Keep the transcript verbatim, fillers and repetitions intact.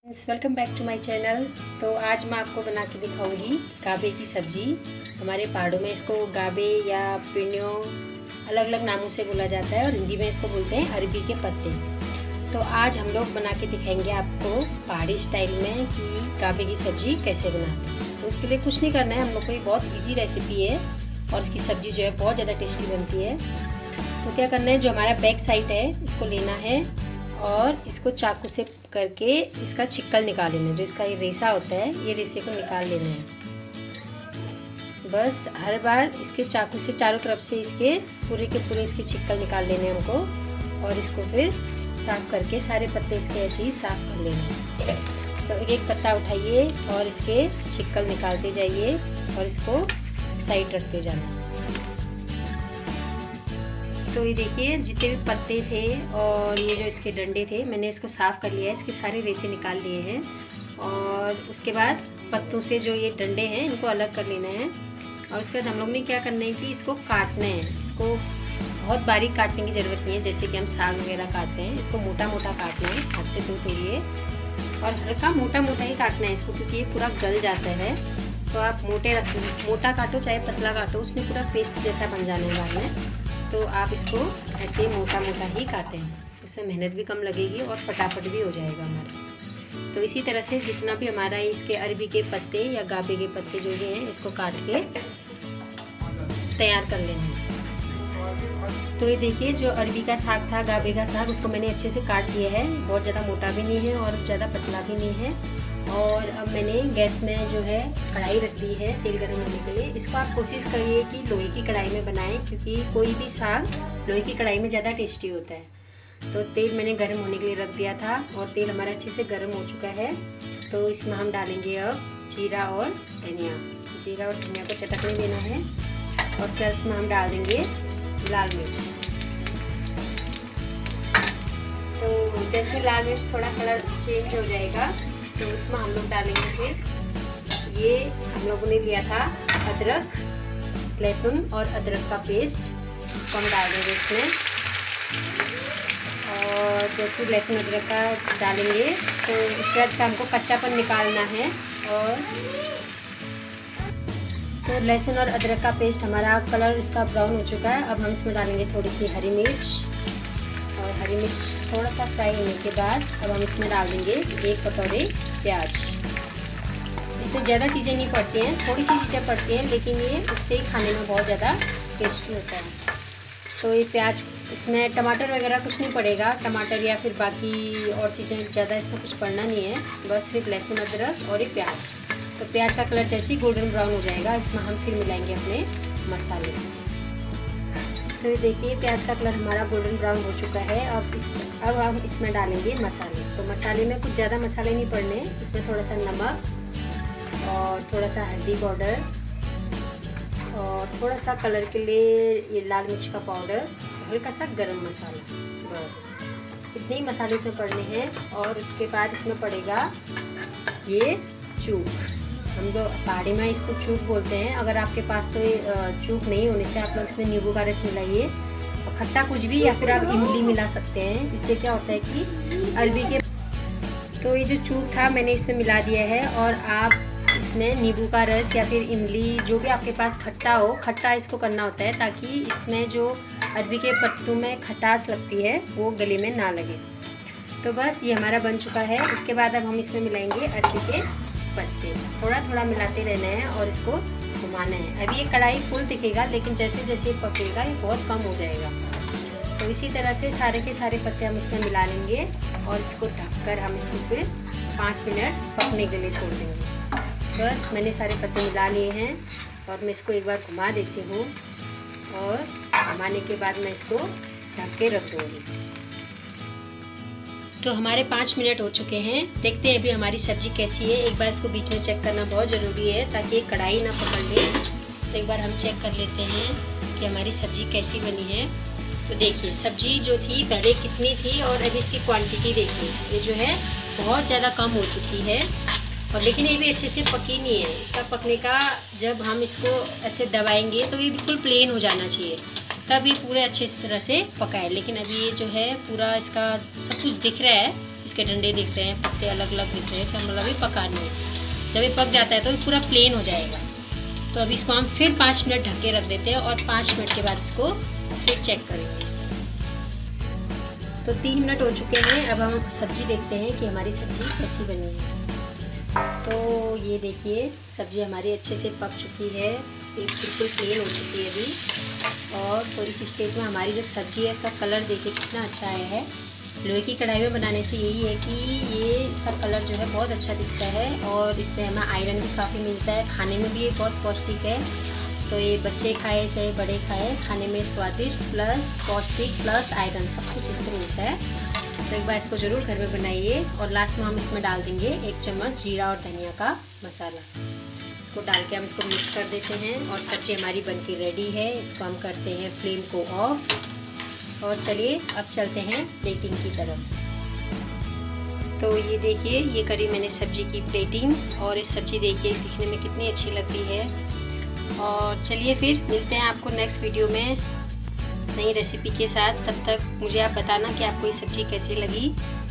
Welcome back to my channel. तो आज मैं आपको बना के दिखाऊंगी गाबे की सब्जी। हमारे पहाड़ों में इसको गाबे या पिन्यो अलग अलग नामों से बोला जाता है और हिंदी में इसको बोलते हैं अरबी के पत्ते। तो आज हम लोग बना के दिखाएंगे आपको पहाड़ी स्टाइल में कि गाबे की सब्जी कैसे बनाते हैं। तो उसके लिए कुछ नहीं करना है, हम लोग को ये बहुत ईजी रेसिपी है और इसकी सब्जी जो है बहुत ज़्यादा टेस्टी बनती है। तो क्या करना है, जो हमारा बैक साइड है इसको लेना है और इसको चाकू से करके इसका छिक्कल निकाल लेना है। जो इसका ये रेसा होता है ये रेसे को निकाल लेना है। बस हर बार इसके चाकू से चारों तरफ से इसके पूरे के पूरे इसके छिक्कल निकाल लेने हमको और इसको फिर साफ करके सारे पत्ते इसके ऐसे ही साफ कर लेने। तो एक एक पत्ता उठाइए और इसके छिक्कल निकालते जाइए और इसको साइड रखते जाना। तो ये देखिए जितने भी पत्ते थे और ये जो इसके डंडे थे मैंने इसको साफ़ कर लिया है, इसके सारे रेसे निकाल लिए हैं। और उसके बाद पत्तों से जो ये डंडे हैं इनको अलग कर लेना है। और उसके बाद हम लोग ने क्या करना है कि इसको काटना है। इसको बहुत बारीक काटने की ज़रूरत नहीं है, जैसे कि हम साग वगैरह काटते हैं। इसको मोटा मोटा काटना है, हाथ से तोड़ तोड़िए और हल्का मोटा मोटा ही काटना है इसको, क्योंकि ये पूरा गल जाता है। तो आप मोटे रख मोटा काटो चाहे पतला काटो, उसमें पूरा पेस्ट जैसा बन जाने बाद में। तो आप इसको ऐसे मोटा मोटा ही काटें, इसमें मेहनत भी कम लगेगी और फटाफट भी हो जाएगा हमारा। तो इसी तरह से जितना भी हमारा इसके अरबी के पत्ते या गाबे के पत्ते जो भी हैं इसको काट के तैयार कर लेना है। तो ये देखिए जो अरबी का साग था, गाबे का साग, उसको मैंने अच्छे से काट लिया है। बहुत ज़्यादा मोटा भी नहीं है और ज़्यादा पतला भी नहीं है। और अब मैंने गैस में जो है कढ़ाई रख दी है तेल गर्म होने के लिए। इसको आप कोशिश करिए कि लोहे की कढ़ाई में बनाएं, क्योंकि कोई भी साग लोहे की कढ़ाई में ज़्यादा टेस्टी होता है। तो तेल मैंने गर्म होने के लिए रख दिया था और तेल हमारा अच्छे से गर्म हो चुका है। तो इसमें हम डालेंगे अब जीरा और धनिया। जीरा और धनिया को चटकने देना है और फिर इसमें हम डाल देंगे लाल मिर्च। तो जैसे लाल मिर्च थोड़ा कलर चेंज हो जाएगा तो इसमें हम लोग डालेंगे फिर ये हम लोगों ने लिया था अदरक, लहसुन और अदरक का पेस्ट, इसको हम डाल देंगे इसमें। और जैसे लहसुन अदरक का डालेंगे तो इसके बाद हमको कच्चापन निकालना है। और तो लहसुन और अदरक का पेस्ट हमारा कलर इसका ब्राउन हो चुका है। अब हम इसमें डालेंगे थोड़ी सी हरी मिर्च और हरी मिर्च थोड़ा सा फ्राई होने के बाद अब हम इसमें डाल देंगे एक कटोरे प्याज। इससे ज़्यादा चीज़ें नहीं पड़ती हैं, थोड़ी सी चीज़ें पड़ती हैं, लेकिन ये इससे ही खाने में बहुत ज़्यादा टेस्टी होता है। तो ये प्याज, इसमें टमाटर वगैरह कुछ नहीं पड़ेगा, टमाटर या फिर बाकी और चीज़ें ज़्यादा इसमें कुछ पड़ना नहीं है, बस सिर्फ लहसुन अदरक और ये प्याज। तो प्याज का कलर जैसे ही गोल्डन ब्राउन हो जाएगा इसमें हम फिर मिलाएंगे अपने मसाले। तो ये देखिए प्याज का कलर हमारा गोल्डन ब्राउन हो चुका है। अब इस अब हम इसमें डालेंगे मसाले। तो मसाले में कुछ ज़्यादा मसाले नहीं पड़ने, इसमें थोड़ा सा नमक और थोड़ा सा हल्दी पाउडर और थोड़ा सा कलर के लिए ये लाल मिर्च का पाउडर, हल्का सा गरम मसाला, बस इतने ही मसाले इसमें पड़ने हैं। और उसके बाद इसमें पड़ेगा ये चूक, हम लोग पहाड़ी में इसको चूक बोलते हैं। अगर आपके पास तो ये चूक नहीं होने से आप लोग इसमें नींबू का रस मिलाइए और खट्टा कुछ भी, या फिर आप इमली मिला सकते हैं। इससे क्या होता है कि अरबी के तो ये जो चूक था मैंने इसमें मिला दिया है। और आप इसमें नींबू का रस या फिर इमली जो भी आपके पास खट्टा हो, खट्टा इसको करना होता है ताकि इसमें जो अरबी के पत्तों में खटास लगती है वो गले में ना लगे। तो बस ये हमारा बन चुका है। उसके बाद अब हम इसमें मिलाएंगे अरबी के पत्ते, थोड़ा थोड़ा मिलाते रहना है और इसको घुमाना है। अभी ये कढ़ाई फुल दिखेगा, लेकिन जैसे जैसे पकेगा ये बहुत कम हो जाएगा। तो इसी तरह से सारे के सारे पत्ते हम इसमें मिला लेंगे और इसको ढककर हम इसको फिर पाँच मिनट पकने के लिए छोड़ देंगे। बस मैंने सारे पत्ते मिला लिए हैं और मैं इसको एक बार घुमा देती हूँ और घुमाने के बाद मैं इसको ढक के रख दूँगी। तो हमारे पाँच मिनट हो चुके हैं। देखते हैं अभी हमारी सब्ज़ी कैसी है। एक बार इसको बीच में चेक करना बहुत ज़रूरी है ताकि कढ़ाई ना पकड़ ले। तो एक बार हम चेक कर लेते हैं कि हमारी सब्ज़ी कैसी बनी है। तो देखिए सब्ज़ी जो थी पहले कितनी थी और अभी इसकी क्वांटिटी देखिए, ये जो है बहुत ज़्यादा कम हो चुकी है। और लेकिन ये भी अच्छे से पकी नहीं है। इसका पकने का जब हम इसको ऐसे दबाएंगे तो ये बिल्कुल प्लेन हो जाना चाहिए, तब ये पूरे अच्छे तरह से पका है। लेकिन अभी ये जो है पूरा इसका सब कुछ दिख रहा है, इसके डंडे दिखते हैं, पत्ते अलग अलग दिख रहे हैं, सब मतलब ये पकानी है। जब ये पक जाता है तो ये पूरा प्लेन हो जाएगा। तो अभी इसको हम फिर पाँच मिनट ढक के रख देते हैं और पाँच मिनट के बाद इसको फिर चेक करेंगे। तो तीन मिनट हो चुके हैं। अब हम सब्जी देखते हैं कि हमारी सब्जी कैसी बनी है। तो ये देखिए सब्जी हमारी अच्छे से पक चुकी है, ये बिल्कुल प्लेन हो चुकी है अभी। और तो इस स्टेज में हमारी जो सब्जी है इसका कलर देखिए कितना अच्छा आया है। लोहे की कढ़ाई में बनाने से यही है कि ये इसका कलर जो है बहुत अच्छा दिखता है और इससे हमें आयरन भी काफ़ी मिलता है। खाने में भी ये बहुत पौष्टिक है। तो ये बच्चे खाए चाहे बड़े खाए, खाने में स्वादिष्ट प्लस पौष्टिक प्लस आयरन सब कुछ इससे मिलता है। तो एक बार इसको ज़रूर घर में बनाइए। और लास्ट में हम इसमें डाल देंगे एक चम्मच जीरा और धनिया का मसाला। इसको डाल के हम इसको मिक्स कर देते हैं और सब्जी हमारी बनके रेडी है। इसको हम करते हैं फ्लेम को ऑफ और चलिए अब चलते हैं प्लेटिंग की तरफ। तो ये देखिए ये करी मैंने सब्जी की प्लेटिंग और इस सब्जी देखिए दिखने में कितनी अच्छी लग रही है। और चलिए फिर मिलते हैं आपको नेक्स्ट वीडियो में नई रेसिपी के साथ। तब तक मुझे आप बताना कि आपको ये सब्जी कैसी लगी।